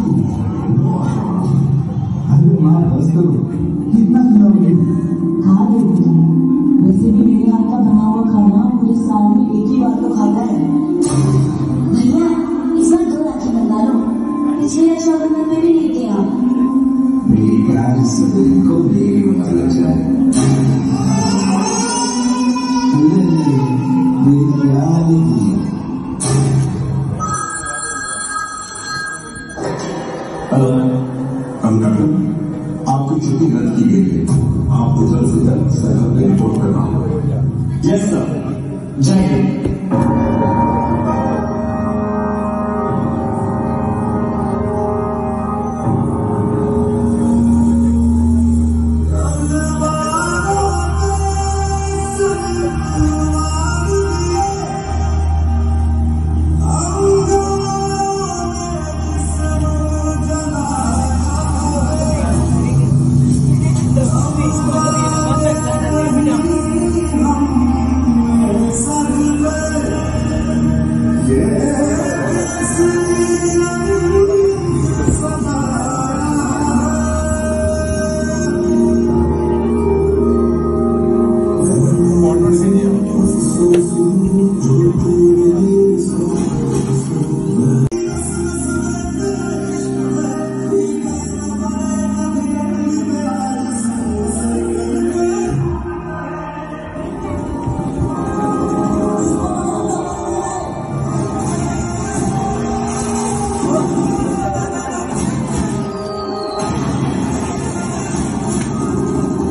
अरे माँ बस करो, कितना खिलाओगे? खा ले बेटा, वैसे भी मेरे हाथ का बना हुआ खाना पूरे साल में एक ही बार तो खाता है। भैया इस बार 2 राखी बनवा लो, पिछले रक्षाबंधन में भी नहीं थे आप। मेरी प्यार सभी को मेरी वाला जाए। मेरी प्यार आपकी छुट्टी रद्द की गई है। आपको जल्द से जल्द सरकार में रिपोर्ट करना होगा। यस सर, जय हिंद।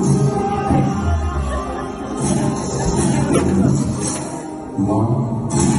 One